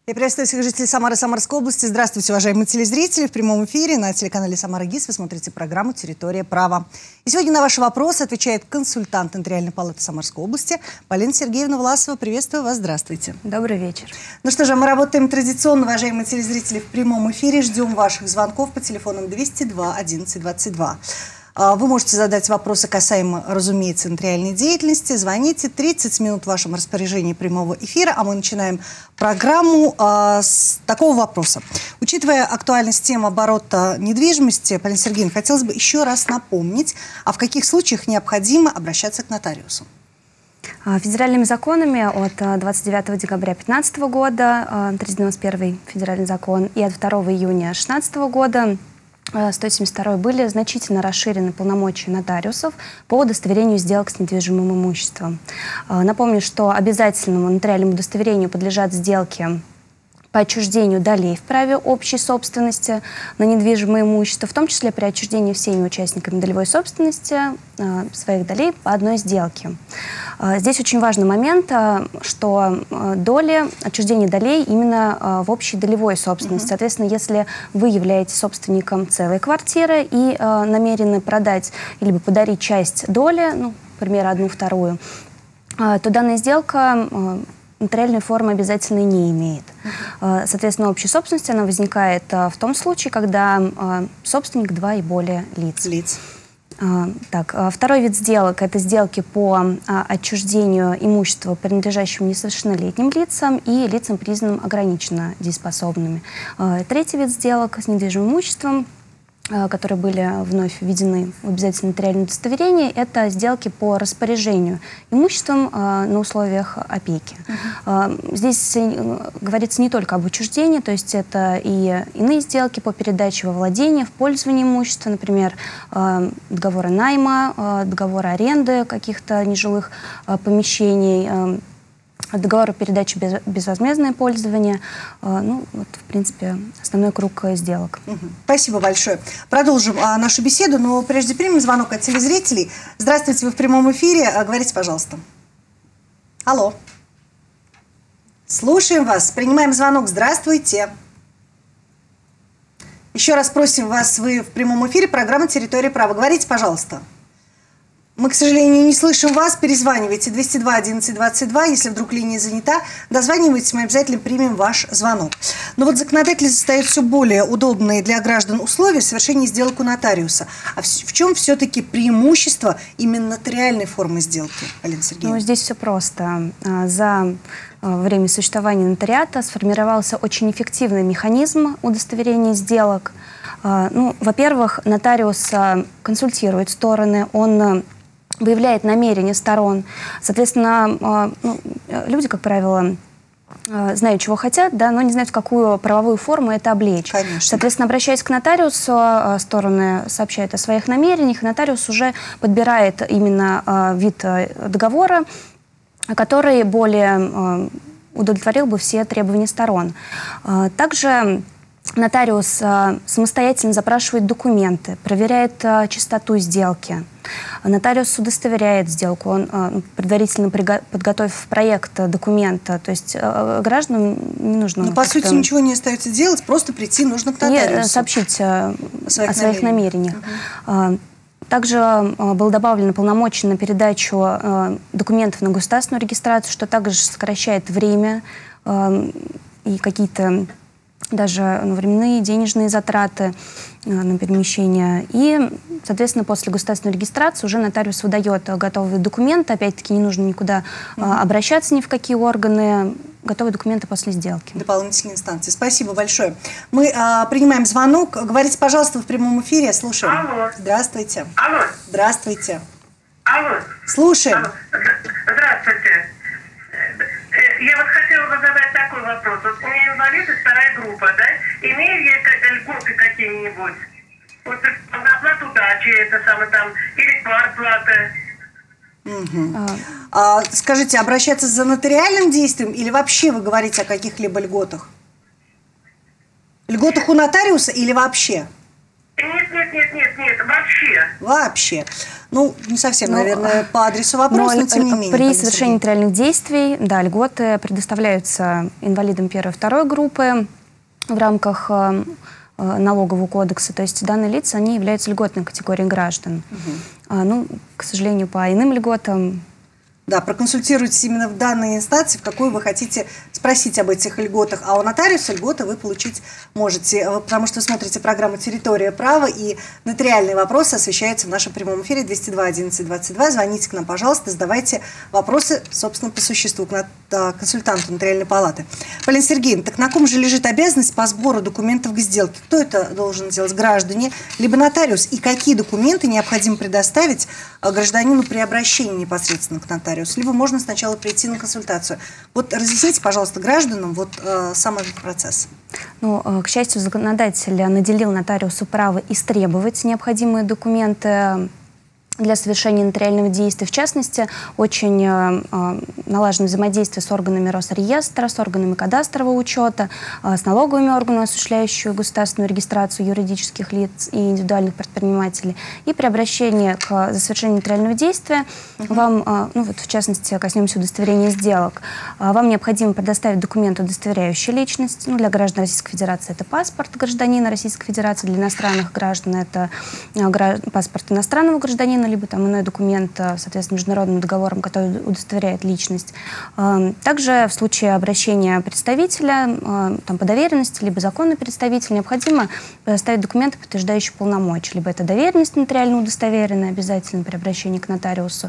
Я приветствую всех жителей Самары, Самарской области. Здравствуйте, уважаемые телезрители. В прямом эфире на телеканале «Самара ГИС» вы смотрите программу «Территория права». И сегодня на ваши вопросы отвечает консультант Нотариальной палаты Самарской области Полина Сергеевна Власова. Приветствую вас. Здравствуйте. Добрый вечер. Ну что же, мы работаем традиционно, уважаемые телезрители, в прямом эфире. Ждем ваших звонков по телефонам 202 11 22. Вы можете задать вопросы касаемо, разумеется, нотариальной деятельности. Звоните, 30 минут в вашем распоряжении прямого эфира, а мы начинаем программу с такого вопроса. Учитывая актуальность темы оборота недвижимости, Полина Сергеевна, хотелось бы еще раз напомнить, а в каких случаях необходимо обращаться к нотариусу? Федеральными законами от 29 декабря 2015 года, 391 федеральный закон, и от 2 июня 2016 года, 172 были значительно расширены полномочия нотариусов по удостоверению сделок с недвижимым имуществом. Напомню, что обязательному нотариальному удостоверению подлежат сделки по отчуждению долей в праве общей собственности на недвижимое имущество, в том числе при отчуждении всеми участниками долевой собственности своих долей по одной сделке. Здесь очень важный момент, что доли, отчуждение долей именно в общей долевой собственности. Соответственно, если вы являетесь собственником целой квартиры и намерены продать либо подарить часть доли, ну, к примеру, 1/2, то данная сделка нотариальной формы обязательно не имеет. Соответственно, общей собственности она возникает в том случае, когда собственник 2 и более лиц. Так, второй вид сделок – это сделки по отчуждению имущества, принадлежащему несовершеннолетним лицам и лицам, признанным ограниченно дееспособными. Третий вид сделок с недвижимым имуществом, которые были вновь введены в обязательное нотариальное удостоверение, это сделки по распоряжению имуществом на условиях опеки. Здесь говорится не только об отчуждении, то есть это и иные сделки по передаче во владение, в пользование имущества, например, договоры найма, договоры аренды каких-то нежилых помещений, договор о передаче безвозмездное пользование. Ну, вот, в принципе, основной круг сделок. Спасибо большое. Продолжим нашу беседу, но прежде примем звонок от телезрителей. Здравствуйте, вы в прямом эфире. Говорите, пожалуйста. Алло. Слушаем вас. Принимаем звонок. Здравствуйте. Еще раз просим вас, вы в прямом эфире, программа «Территория права». Говорите, пожалуйста. Мы, к сожалению, не слышим вас. Перезванивайте 202 11 22. Если вдруг линия занята, дозванивайтесь, мы обязательно примем ваш звонок. Но вот законодатель создает все более удобные для граждан условия совершения сделок у нотариуса. А в чем все-таки преимущество именно нотариальной формы сделки, Полина Сергеевна? Ну, здесь все просто. За время существования нотариата сформировался очень эффективный механизм удостоверения сделок. Ну, во-первых, нотариус консультирует стороны, он выявляет намерения сторон. Соответственно, люди, как правило, знают, чего хотят, да, но не знают, в какую правовую форму это облечь. Конечно. Соответственно, обращаясь к нотариусу, стороны сообщают о своих намерениях, и нотариус уже подбирает именно вид договора, который более удовлетворил бы все требования сторон. Также нотариус самостоятельно запрашивает документы, проверяет чистоту сделки. Нотариус удостоверяет сделку, он предварительно подготовив проект документа. То есть гражданам не нужно... Но, по сути, ничего не остается делать, просто прийти нужно к нотариусу. Сообщить о своих намерениях. Также было добавлено полномочия на передачу документов на государственную регистрацию, что также сокращает время и какие-то даже временные, денежные затраты на перемещение. И, соответственно, после государственной регистрации уже нотариус выдает готовые документы. Опять-таки не нужно никуда обращаться, ни в какие органы. Готовые документы после сделки. Дополнительные инстанции. Спасибо большое. Мы принимаем звонок. Говорите, пожалуйста, в прямом эфире. Слушаем. Алло. Здравствуйте. Алло. Здравствуйте. Алло. Слушаем. Алло. Здравствуйте. Я вот хотела бы задать такой вопрос. Вот у меня инвалидность 2 группа, да? Имею я льготы какие-нибудь? Вот оплату дачи, это самое там, или квартплата. Скажите, обращаться за нотариальным действием или вообще вы говорите о каких-либо льготах? Льготах у нотариуса или вообще? Нет, Нет, вообще. Вообще. Ну, не совсем, наверное, по адресу вопрос, но тем не менее. При совершении нотариальных действий, да, льготы предоставляются инвалидам первой и второй группы в рамках налогового кодекса. То есть данные лица, они являются льготной категорией граждан. Ну, к сожалению, по иным льготам... Да, проконсультируйтесь именно в данной инстанции, в какую вы хотите спросить об этих льготах. А у нотариуса льготы вы получить можете, потому что вы смотрите программу «Территория права», и нотариальные вопросы освещаются в нашем прямом эфире 202 11 22. Звоните к нам, пожалуйста, задавайте вопросы, собственно, по существу, к консультанту нотариальной палаты. Полина Сергеевна, так на ком же лежит обязанность по сбору документов к сделке? Кто это должен делать? Граждане, либо нотариус? И какие документы необходимо предоставить гражданину при обращении непосредственно к нотариусу? Либо можно сначала прийти на консультацию. Вот разъясните, пожалуйста, гражданам вот сам этот процесс. Ну, к счастью, законодатель наделил нотариусу право истребовать необходимые документы для совершения нотариального действия. В частности, очень налажено взаимодействие с органами Росреестра, с органами кадастрового учета, с налоговыми органами, осуществляющими государственную регистрацию юридических лиц и индивидуальных предпринимателей. И при обращении за совершение нотариального действия вам, ну вот в частности, коснемся удостоверения сделок, вам необходимо предоставить документ, удостоверяющий личность. Ну, для граждан Российской Федерации это паспорт гражданина Российской Федерации, для иностранных граждан это паспорт иностранного гражданина, либо там иной документ, соответственно, международным договором, который удостоверяет личность. Также в случае обращения представителя там, по доверенности, либо законный представитель, необходимо предоставить документы, подтверждающие полномочия. Либо это доверенность нотариально удостоверенная, обязательно при обращении к нотариусу,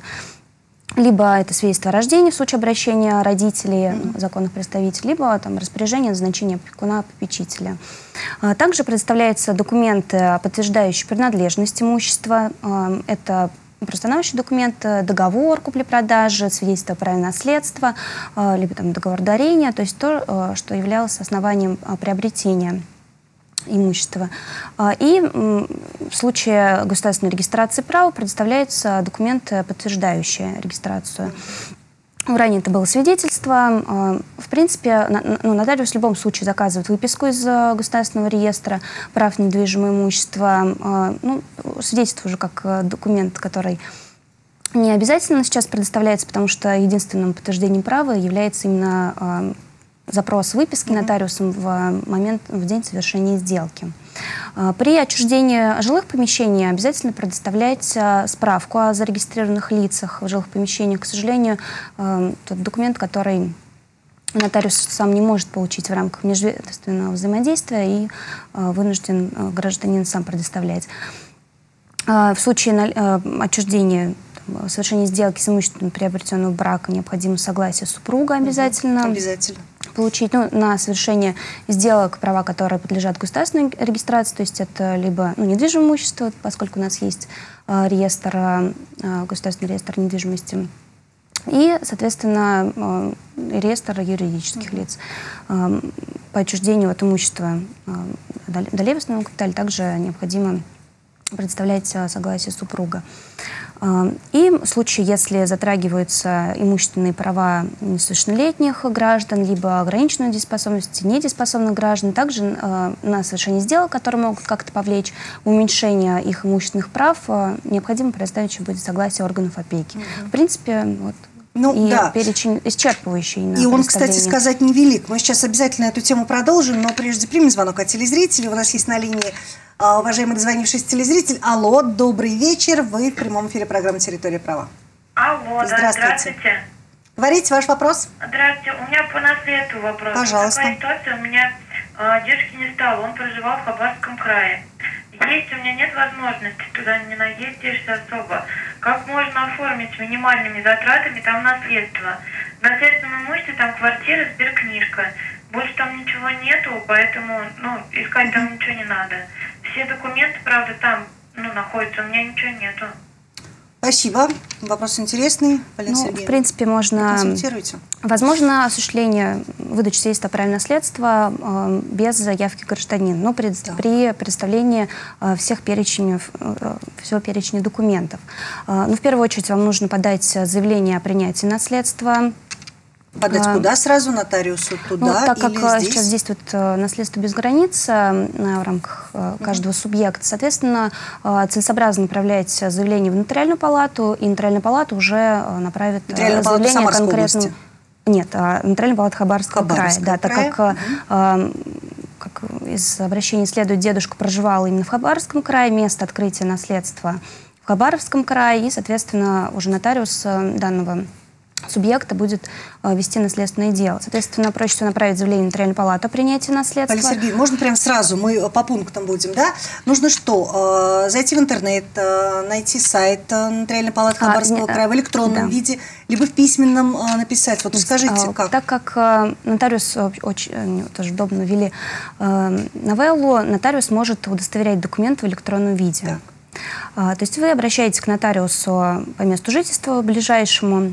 либо это свидетельство о рождении в случае обращения родителей, законных представителей, либо там, распоряжение назначения опекуна-попечителя. Также предоставляются документы, подтверждающие принадлежность имущества. Это установляющий документ, договор купли-продажи, свидетельство о праве наследства, либо там, договор дарения, то есть то, что являлось основанием приобретения имущества. И в случае государственной регистрации права предоставляются документы, подтверждающие регистрацию. Ранее это было свидетельство. В принципе, нотариус в любом случае заказывает выписку из государственного реестра прав на недвижимое имущество. Ну, свидетельство уже как документ, который не обязательно сейчас предоставляется, потому что единственным подтверждением права является именно запрос выписки нотариусом в день совершения сделки. При отчуждении жилых помещений обязательно предоставлять справку о зарегистрированных лицах в жилых помещениях. К сожалению, тот документ, который нотариус сам не может получить в рамках межведомственного взаимодействия, и вынужден гражданин сам предоставлять. В случае отчуждения, совершения сделки с имуществом приобретенного брака необходимо согласие супруга обязательно. Получить на совершение сделок права, которые подлежат государственной регистрации, то есть это либо недвижимое имущество, поскольку у нас есть реестр, государственный реестр недвижимости, и, соответственно, реестр юридических лиц. По отчуждению от имущества долей в основном капитале также необходимо представлять согласие супруга. И в случае, если затрагиваются имущественные права несовершеннолетних граждан, либо ограниченную дееспособность недееспособных граждан, также на совершение сделок, которые могут как-то повлечь уменьшение их имущественных прав, необходимо предоставить еще будет согласие органов опеки. В принципе, вот. И перечень исчерпывающий. И он, кстати сказать, невелик. Мы сейчас обязательно эту тему продолжим, но прежде примем звонок от телезрителей. У нас есть на линии уважаемый дозвонившийся телезритель. Алло, добрый вечер. Вы в прямом эфире программы «Территория права». Алло, здравствуйте. Говорите ваш вопрос. Здравствуйте. У меня по наследству вопрос. Пожалуйста. Такая ситуация. У меня дедушки не стало. Он проживал в Хабаровском крае. Есть, у меня нет возможности, туда не наездишься особо. Как можно оформить минимальными затратами там наследство? В наследственном имуществе там квартира, сберкнижка. Больше там ничего нету, поэтому искать там ничего не надо. Все документы, правда, там находятся, у меня ничего нету. Спасибо. Вопрос интересный. Полина Сергеевна. В принципе, можно... Возможно осуществление выдачи свидетельства о праве наследства без заявки гражданина, но при представлении всего перечня документов. В первую очередь вам нужно подать заявление о принятии наследства. Подать куда сразу? Нотариусу туда так или как здесь? сейчас действует наследство без границ в рамках каждого субъекта, соответственно, целесообразно направлять заявление в нотариальную палату, и нотариальная палата уже направит заявление конкретно. Нет, нотариальная палата Хабаровского края. Да, так как из обращения следует, дедушка проживал именно в Хабаровском крае, место открытия наследства в Хабаровском крае, и, соответственно, уже нотариус данного субъекта будет вести наследственное дело. Соответственно, проще всего направить заявление в нотариальную палату о принятии наследства. Полина Сергеевна, можно прямо сразу, мы по пунктам будем, да? Нужно что? Зайти в интернет, найти сайт нотариальной палаты Хабаровского края в электронном виде, либо в письменном написать. Вот скажите, как? Так как нотариус очень тоже удобно ввели новеллу, нотариус может удостоверять документ в электронном виде. То есть вы обращаетесь к нотариусу по месту жительства ближайшему,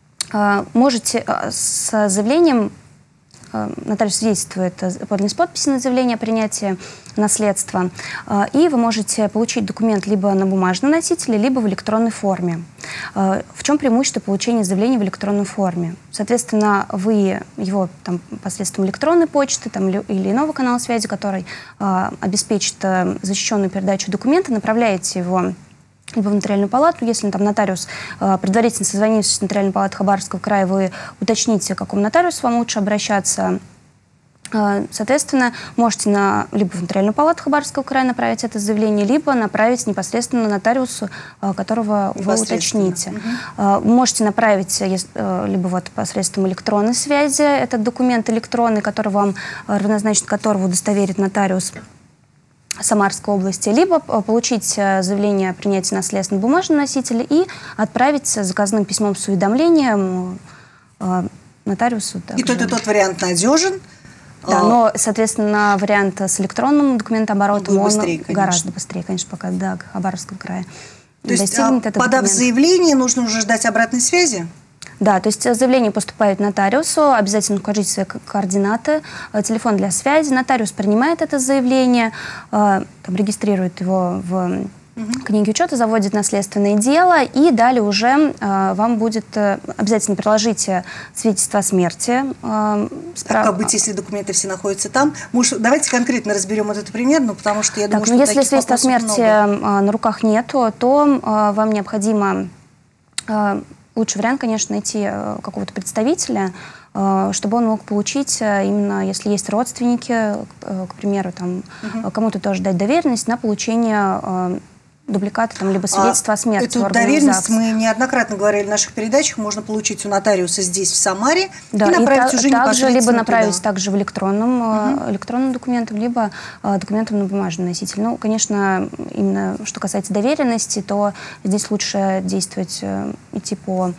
можете с заявлением, нотариус свидетельствует подлинность подписи на заявление о принятии наследства, и вы можете получить документ либо на бумажном носителе, либо в электронной форме. В чем преимущество получения заявления в электронной форме? Соответственно, вы его посредством электронной почты или иного канала связи, который обеспечит защищенную передачу документа, направляете его либо в нотариальную палату. Если нотариус, предварительно созвонившись с нотариальной палатой Хабаровского края, вы уточните, к какому нотариусу вам лучше обращаться. Соответственно, можете либо в нотариальную палату Хабаровского края направить это заявление, либо направить непосредственно нотариусу, которого вы уточните. Можете направить либо посредством электронной связи этот документ электронный, который вам равнозначно которого удостоверит нотариус Самарской области, либо получить заявление о принятии наследства на бумажном носителе и отправить заказным письмом с уведомлением нотариусу. И тот вариант надежен. Да, но, соответственно, вариант с электронным документооборотом он гораздо быстрее, конечно, пока до Хабаровского края. То есть, подав заявление, нужно уже ждать обратной связи? Да, то есть заявление поступает нотариусу, обязательно укажите свои координаты, телефон для связи. Нотариус принимает это заявление, регистрирует его в книге учета, заводит наследственное дело, и далее уже вам будет обязательно приложите свидетельство о смерти. Как быть, если документы все находятся там? Давайте конкретно разберем этот пример, потому что я думаю, что если свидетельства о смерти на руках нету, то вам необходимо... Лучший вариант, конечно, найти какого-то представителя, чтобы он мог получить, именно если есть родственники, к примеру, кому-то тоже дать доверенность на получение дубликата, либо свидетельства о смерти. Эту доверенность мы неоднократно говорили в наших передачах, можно получить у нотариуса здесь, в Самаре, и направить уже непосредственно либо направить также в электронным документом, либо документом на бумажный носитель. Ну, конечно, именно что касается доверенности, то здесь лучше действовать, идти по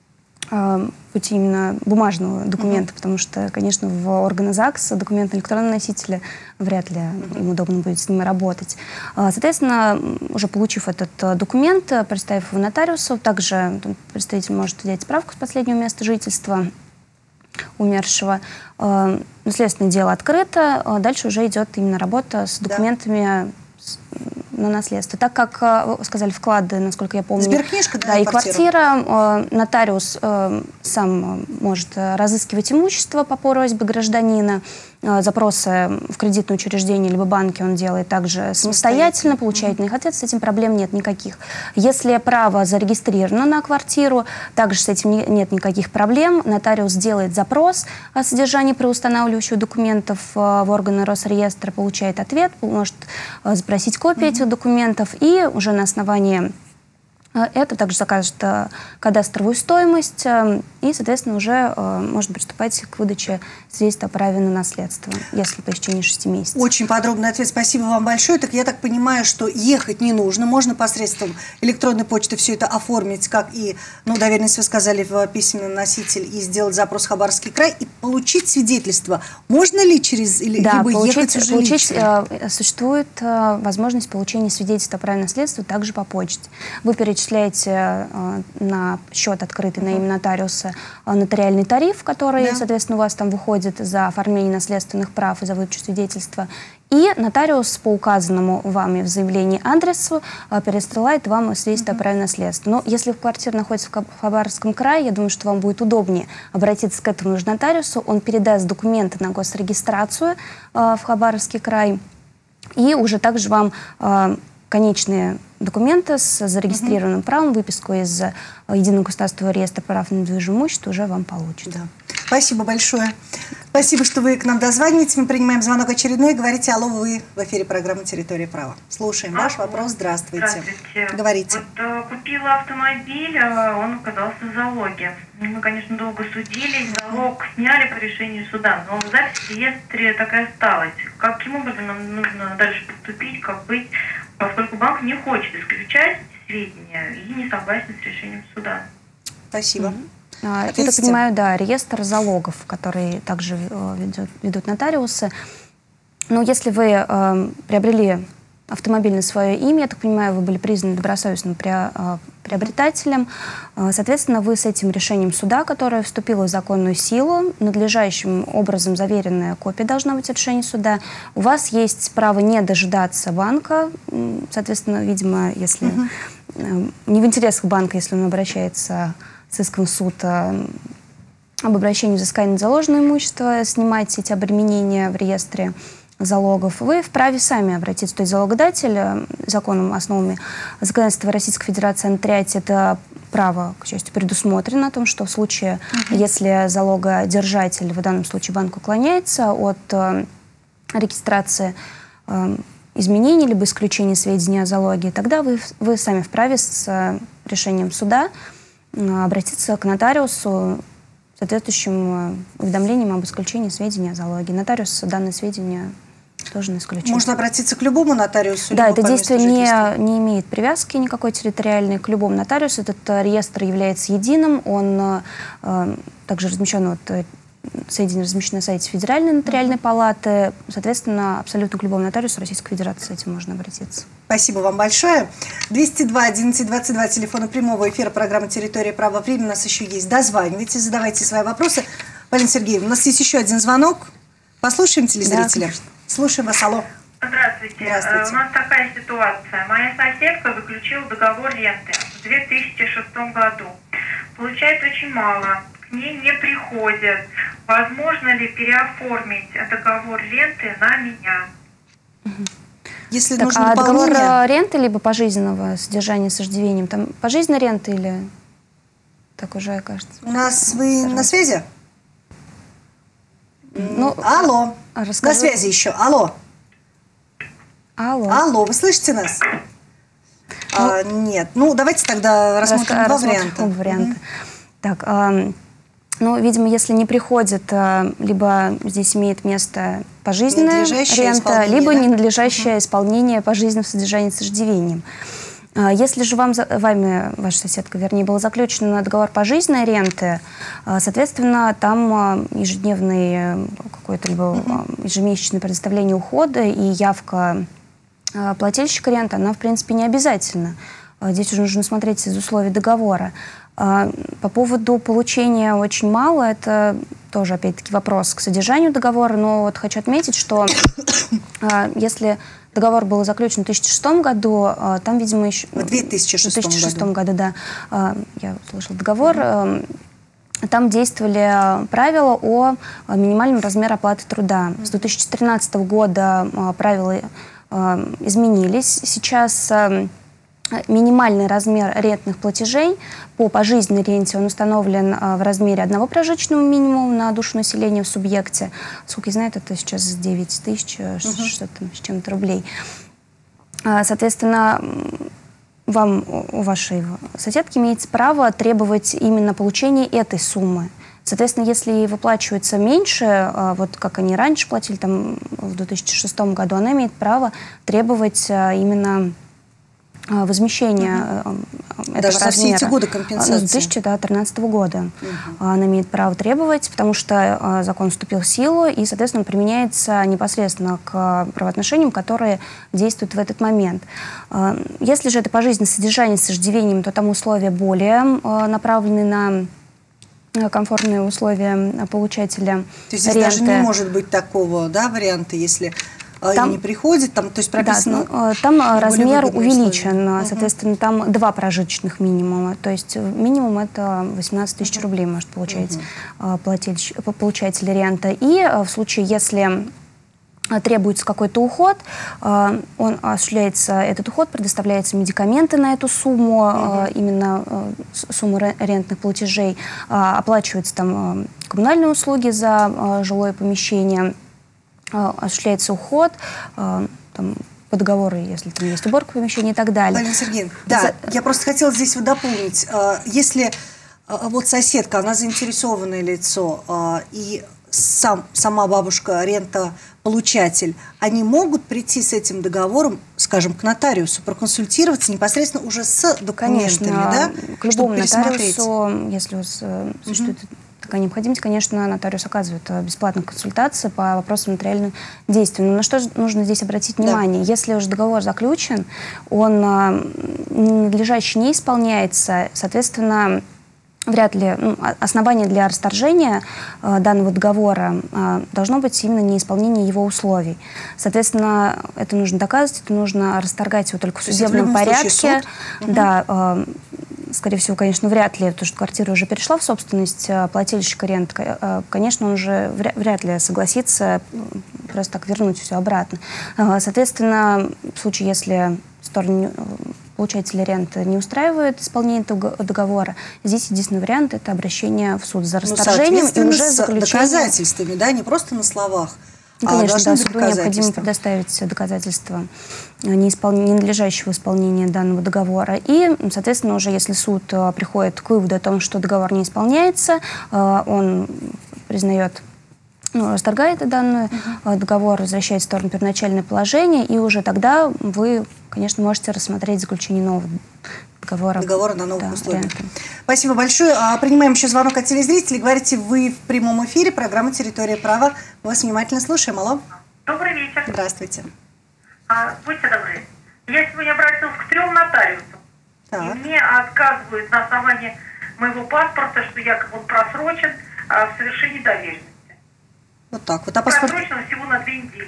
пути именно бумажного документа, потому что, конечно, в органы ЗАГС документ на электронном носителе вряд ли им удобно будет с ними работать. Соответственно, уже получив этот документ, представив его нотариусу, также представитель может взять справку с последнего места жительства умершего. Наследственное дело открыто, дальше уже идет именно работа с документами на наследство. Так как, вы сказали, вклады, насколько я помню, сберкнижка, и квартира, нотариус сам может разыскивать имущество по просьбе гражданина. Запросы в кредитное учреждение либо банки он делает также самостоятельно, получает на них ответ, с этим проблем нет никаких. Если право зарегистрировано на квартиру, также с этим нет никаких проблем. Нотариус делает запрос о содержании приустанавливающих документов в органы Росреестра, получает ответ, может запросить копии этих документов, и уже на основании это также закажет кадастровую стоимость, и, соответственно, уже можно приступать к выдаче свидетельства о праве на наследство, если по истечении 6 месяцев. Очень подробный ответ. Спасибо вам большое. Так я так понимаю, что ехать не нужно. Можно посредством электронной почты все это оформить, как и, доверенность вы сказали, в письменный носитель, и сделать запрос в Хабаровский край, и получить свидетельство. Можно ли либо ехать уже лично? Существует возможность получения свидетельства о праве на наследство также по почте. Вы перечисляете зачисляете на счет, открытый на имя нотариуса, нотариальный тариф, который, соответственно, у вас там выходит за оформление наследственных прав и за выдачу свидетельства. И нотариус по указанному вами в заявлении адресу пересылает вам свидетельство о праве наследства. Но если квартира находится в Хабаровском крае, я думаю, что вам будет удобнее обратиться к этому же нотариусу. Он передаст документы на госрегистрацию в Хабаровский край. И уже также вам конечные документы с зарегистрированным правом, выписку из Единого государственного реестра прав на недвижимое имущество уже вам получат. Да. Спасибо большое. Спасибо, что вы к нам дозваниваетесь. Мы принимаем звонок очередной. Говорите, алло, вы в эфире программы «Территория права». Слушаем ваш вопрос. Здравствуйте. Здравствуйте. Говорите. Вот купила автомобиль, он оказался в залоге. Мы, конечно, долго судились, залог сняли по решению суда, но запись в реестре такая осталась. Каким образом нам нужно дальше поступить, как быть, поскольку банк не хочет исключать сведения и не согласен с решением суда? Спасибо. Я так понимаю, да, реестр залогов, который также ведут нотариусы. Но если вы приобрели автомобиль на свое имя, я так понимаю, вы были признаны добросовестным приобретателем, соответственно, вы с этим решением суда, которое вступило в законную силу, надлежащим образом заверенная копия должна быть от решения суда, у вас есть право не дожидаться банка, соответственно, видимо, если не в интересах банка, если он обращается с иском в суд об обращении взыскания заложенного имущества, снимать эти обременения в реестре залогов, вы вправе сами обратиться. То есть залогодатель законом, основами законодательства Российской Федерации о нотариате, это право, к счастью, предусмотрено о том, что в случае, если залогодержатель, в данном случае банк, уклоняется от регистрации изменений либо исключения сведений о залоге, тогда вы сами вправе с решением суда обратиться к нотариусу с соответствующим уведомлением об исключении сведений о залоге. Нотариус данные сведения должен исключить. Можно обратиться к любому нотариусу? Да, это действие не имеет привязки никакой территориальной к любому нотариусу. Этот реестр является единым, он также размещен, сведения размещены на сайте Федеральной нотариальной палаты. Соответственно, абсолютно к любому нотариусу Российской Федерации с этим можно обратиться. Спасибо вам большое. 202-11-22, телефона прямого эфира программы «Территория права». Время у нас еще есть. Дозванивайте, задавайте свои вопросы. Полина Сергеевна, у нас есть еще один звонок. Послушаем телезрителя. Да, слушаем вас. Алло. Здравствуйте. Здравствуйте. У нас такая ситуация. Моя соседка заключила договор ренты в 2006 году. Получает очень мало. К ней не приходят. Возможно ли переоформить договор ренты на меня? Если так, нужно договор ренты либо пожизненного содержания с иждивением, там пожизненная рента или так уже, кажется? У нас вы на связи? Ну, алло. Расскажу. На связи еще. Алло. Алло. Алло, вы слышите нас? Нет. Ну, давайте тогда рассмотрим два варианта. Так, ну, видимо, если не приходит, либо здесь имеет место пожизненная рента, либо ненадлежащее исполнение пожизненного содержания с иждивением. Если же вами, ваша соседка, вернее, был заключен договор пожизненной ренты, соответственно, там ежедневный какой-то либо ежемесячное предоставление ухода и явка плательщика ренты, она, в принципе, не обязательна. Здесь уже нужно смотреть из условий договора. По поводу получения очень мало, это тоже, опять-таки, вопрос к содержанию договора, но вот хочу отметить, что если договор был заключен в 2006 году, там, видимо, еще... В 2006 году, да. Я слышала договор. Там действовали правила о минимальном размере оплаты труда. С 2013 года правила изменились. Сейчас минимальный размер рентных платежей по пожизненной ренте, он установлен в размере одного прожиточного минимума на душу населения в субъекте. Сколько я знаю, это сейчас 9 тысяч что-то с чем-то рублей. Соответственно, вам, у вашей соседки, имеется право требовать именно получения этой суммы. Соответственно, если выплачивается меньше, вот как они раньше платили, там, в 2006 году, она имеет право требовать именно возмещения этого даже за все размера. эти годы компенсации. С 2013 года она имеет право требовать, потому что закон вступил в силу, и, соответственно, он применяется непосредственно к правоотношениям, которые действуют в этот момент. Если же это пожизненное содержание с иждивением, то там условия более направлены на комфортные условия получателя То есть здесь ренты. даже не может быть такого, да, варианта, если там не приходит, там, то есть прописано... Да, там размер увеличен, соответственно, там 2 прожиточных минимума, то есть минимум это 18 тысяч рублей может получать получатель ренты. И в случае, если требуется какой-то уход, он осуществляется, этот уход, предоставляются медикаменты на эту сумму, именно сумму рентных платежей, оплачиваются там коммунальные услуги за жилое помещение, осуществляется уход, там, по договору, если там есть уборка помещения и так далее. Полина Сергеевна, да, я просто хотела здесь вот дополнить. Если вот соседка, она заинтересованное лицо, и сама бабушка, рентополучатель, они могут прийти с этим договором, скажем, к нотариусу, проконсультироваться непосредственно уже с документами, конечно, да? К любому нотариусу, если у вас существует такая необходимость, конечно, нотариус оказывает бесплатную консультацию по вопросам нотариальных действий. Но на что нужно здесь обратить внимание? Да. Если уже договор заключен, он надлежаще не исполняется, соответственно, вряд ли основание для расторжения данного договора должно быть именно неисполнение его условий. Соответственно, это нужно доказывать, это нужно расторгать его только в судебном порядке. Да, скорее всего, конечно, вряд ли, потому что квартира уже перешла в собственность плательщика ренты, конечно, он уже вряд ли согласится просто так вернуть все обратно. Соответственно, в случае, если стороны получателя ренты не устраивает исполнение этого договора, здесь единственный вариант – это обращение в суд за расторжением и уже заключение. Доказательствами, да, не просто на словах. Конечно, да, суду необходимо предоставить доказательства ненадлежащего исполнения данного договора. И, соответственно, уже если суд приходит к выводу о том, что договор не исполняется, он признает, расторгает данный договор, возвращает в сторону первоначальное положение, и уже тогда вы, конечно, можете рассмотреть заключение нового договора на новых условиях. Спасибо большое. Принимаем еще звонок от телезрителей. Говорите, вы в прямом эфире, программа «Территория права». Мы вас внимательно слушаем. Алло. Добрый вечер. Здравствуйте. Будьте добры. Я сегодня обратилась к 3 нотариусам. И мне отказывают на основании моего паспорта, что якобы он просрочен в совершении доверенности. Вот так вот. Просрочено всего на 2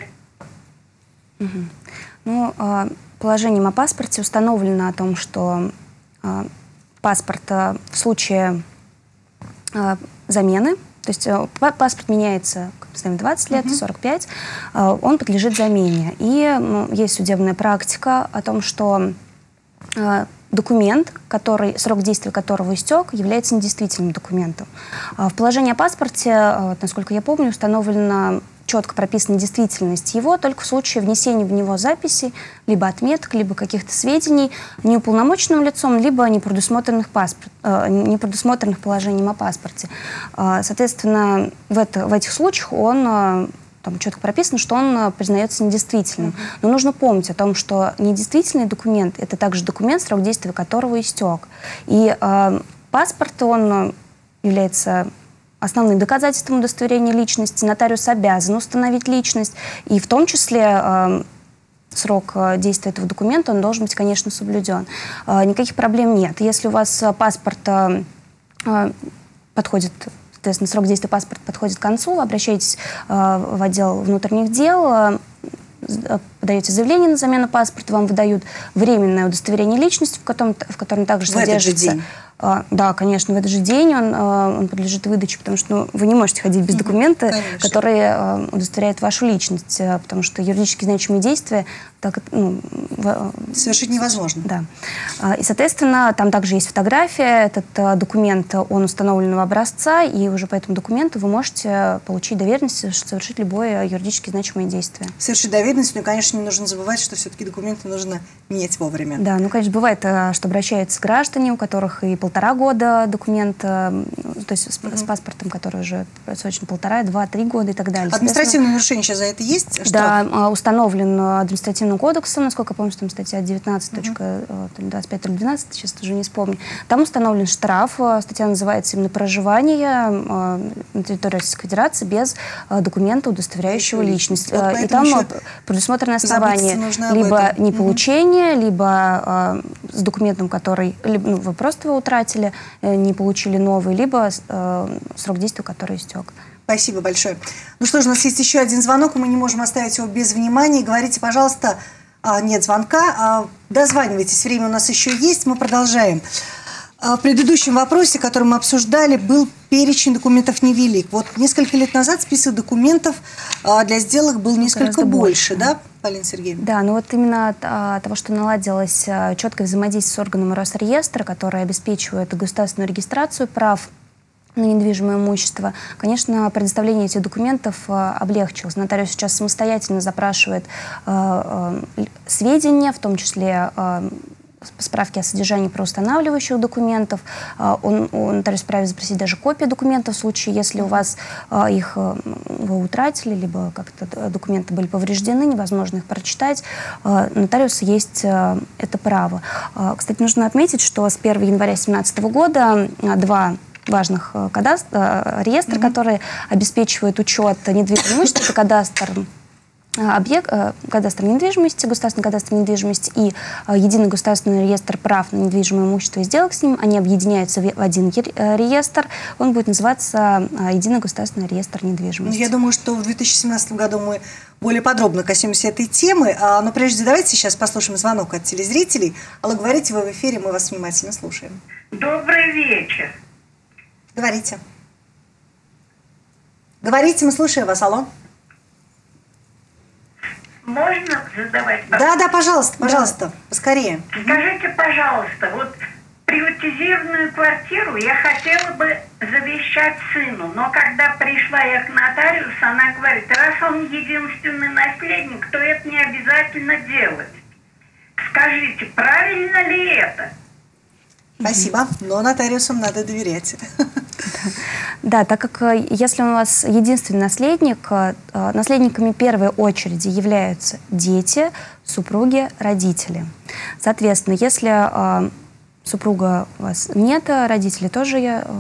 недели. Положением о паспорте установлено о том, что паспорт в случае замены, то есть паспорт меняется 20 лет, 45, он подлежит замене. И есть судебная практика о том, что документ, срок действия которого истек, является недействительным документом. В положении о паспорте, насколько я помню, установлено четко прописана действительность его только в случае внесения в него записей, либо отметок, либо каких-то сведений неуполномоченным лицом, либо не предусмотренных положением о паспорте. Соответственно, в этих случаях там четко прописано, что он признается недействительным. Но нужно помнить о том, что недействительный документ – это также документ, срок действия которого истек. И паспорт, он является основным доказательством удостоверения личности. Нотариус обязан установить личность. И в том числе срок действия этого документа, он должен быть, конечно, соблюден. Никаких проблем нет. Если у вас паспорт подходит, соответственно, срок действия паспорта подходит к концу, обращайтесь в отдел внутренних дел, подаете заявление на замену паспорта, вам выдают временное удостоверение личности, в котором также содержится... В этот же день? Да, конечно, в этот же день он подлежит выдаче, потому что вы не можете ходить без документа, который удостоверяет вашу личность, потому что юридически значимые действия совершить невозможно. Да. И, соответственно, там также есть фотография, этот документ, он установленного образца, и уже по этому документу вы можете получить доверенность, совершить любое юридически значимое действие. Совершить доверенность, конечно, не нужно забывать, что все-таки документы нужно менять вовремя. Да, ну, конечно, бывает, что обращаются граждане, у которых и 1,5 года документ, то есть с паспортом, который уже срочно 1,5, 2, 3 года и так далее. Административное нарушение сейчас за это есть? Да, установлен административным кодексом, насколько я помню, там статья 19.25 или 12, сейчас уже не вспомню. Там установлен штраф, статья называется именно «Проживание на территории Российской Федерации без документа, удостоверяющего личность». Вот и там предусмотрено основание либо неполучение, либо с документом, который вы просто его утратили, не получили новый, либо срок действия, который истек. Спасибо большое. Ну что ж, у нас есть еще один звонок, и мы не можем оставить его без внимания. Говорите, пожалуйста, нет звонка, дозванивайтесь, время у нас еще есть, мы продолжаем. В предыдущем вопросе, который мы обсуждали, был перечень документов невелик. Вот несколько лет назад список документов для сделок был несколько больше, да, Полина Сергеевна? Да, ну вот именно от того, что наладилось четкое взаимодействие с органом Росреестра, который обеспечивает государственную регистрацию прав на недвижимое имущество, конечно, предоставление этих документов облегчилось. Нотариус сейчас самостоятельно запрашивает сведения, в том числе справки о содержании правоустанавливающих документов. Нотариус вправе запросить даже копии документов в случае, если у вас вы утратили, либо как-то документы были повреждены, невозможно их прочитать. Нотариуса есть это право. Кстати, нужно отметить, что с 1 января 2017 года два важных реестра, которые обеспечивают учет недвижимого имущества, это кадастр недвижимости, государственный кадастр недвижимости и единый государственный реестр прав на недвижимое имущество и сделок с ним, они объединяются в один реестр. Он будет называться единый государственный реестр недвижимости. Я думаю, что в 2017 году мы более подробно коснемся этой темы. Но прежде давайте сейчас послушаем звонок от телезрителей. Алло, говорите, вы в эфире, мы вас внимательно слушаем. Добрый вечер. Говорите. Говорите, мы слушаем вас. Алло. Можно задавать вопрос? Да, пожалуйста, поскорее. Скажите, пожалуйста, вот приватизированную квартиру я хотела бы завещать сыну, но когда пришла я к нотариусу, она говорит, раз он единственный наследник, то это не обязательно делать. Скажите, правильно ли это? Спасибо, но нотариусам надо доверять. Да, так как если у вас единственный наследник, наследниками первой очереди являются дети, супруги, родители. Соответственно, если супруга у вас нет, родителей тоже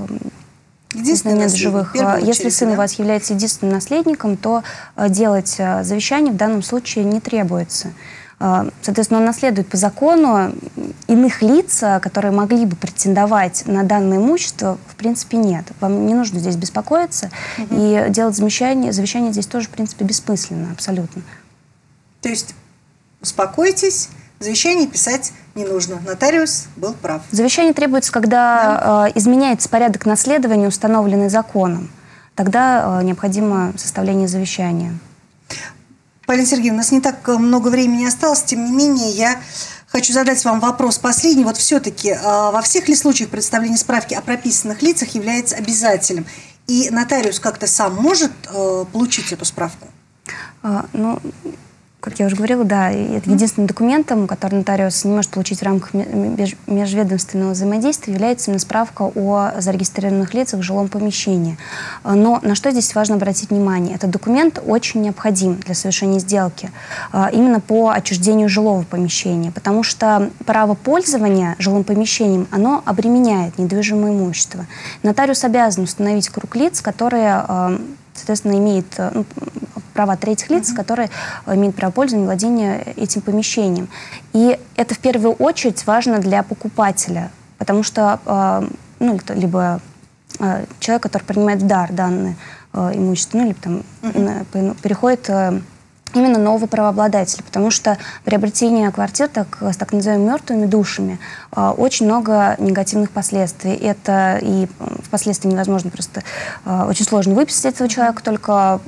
нет живых. Если сын у вас является единственным наследником, то делать завещание в данном случае не требуется. Соответственно, он наследует по закону. Иных лиц, которые могли бы претендовать на данное имущество, в принципе, нет. Вам не нужно здесь беспокоиться. И делать завещание здесь тоже, в принципе, бессмысленно, абсолютно. То есть успокойтесь, завещание писать не нужно. Нотариус был прав. Завещание требуется, когда изменяется порядок наследования, установленный законом. Тогда необходимо составление завещания. Полина Сергеевна, у нас не так много времени осталось, тем не менее, я хочу задать вам вопрос последний. Вот все-таки во всех ли случаях представление справки о прописанных лицах является обязательным? И нотариус как-то сам может получить эту справку? Ну, как я уже говорила, да, это единственным документом, который нотариус не может получить в рамках межведомственного взаимодействия, является именно справка о зарегистрированных лицах в жилом помещении. Но на что здесь важно обратить внимание? Этот документ очень необходим для совершения сделки именно по отчуждению жилого помещения, потому что право пользования жилым помещением, оно обременяет недвижимое имущество. Нотариус обязан установить круг лиц, которые, соответственно, имеют права третьих лиц, которые имеют право пользования и владения этим помещением. И это в первую очередь важно для покупателя, потому что либо человек, который принимает в дар данное имущество, либо там переходит именно нового правообладателя, потому что приобретение квартир с так называемыми мертвыми душами очень много негативных последствий. Это и впоследствии невозможно просто, очень сложно выписать этого человека только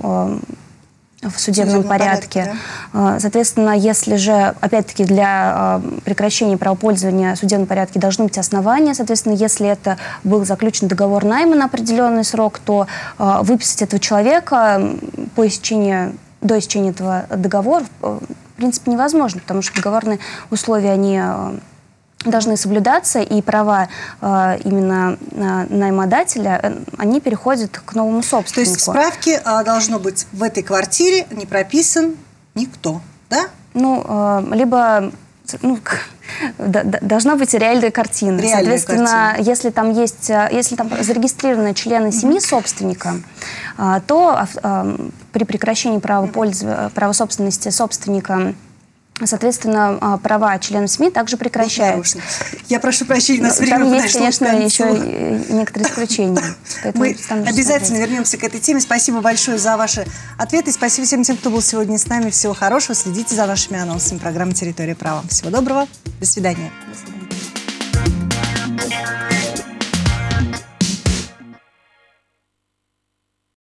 в судебном порядке. Да? Соответственно, если же, опять-таки, для прекращения правопользования в судебном порядке должны быть основания, соответственно, если это был заключен договор найма на определенный срок, то выписать этого человека до истечения этого договора принципе, невозможно, потому что договорные условия, они должны соблюдаться, и права именно наймодателя, они переходят к новому собственнику. То есть в справке должно быть в этой квартире не прописан никто, да? Ну, либо... должна быть реальная картина. Соответственно, если там зарегистрированы члены семьи собственника, то при прекращении права собственности собственника, соответственно, права членов семьи также прекращаются. Я прошу прощения, у нас время подошло. Там есть, конечно, еще некоторые исключения. Мы обязательно вернемся к этой теме. Спасибо большое за ваши ответы. Спасибо всем тем, кто был сегодня с нами. Всего хорошего. Следите за нашими анонсами программы «Территория права». Всего доброго. До свидания. До свидания.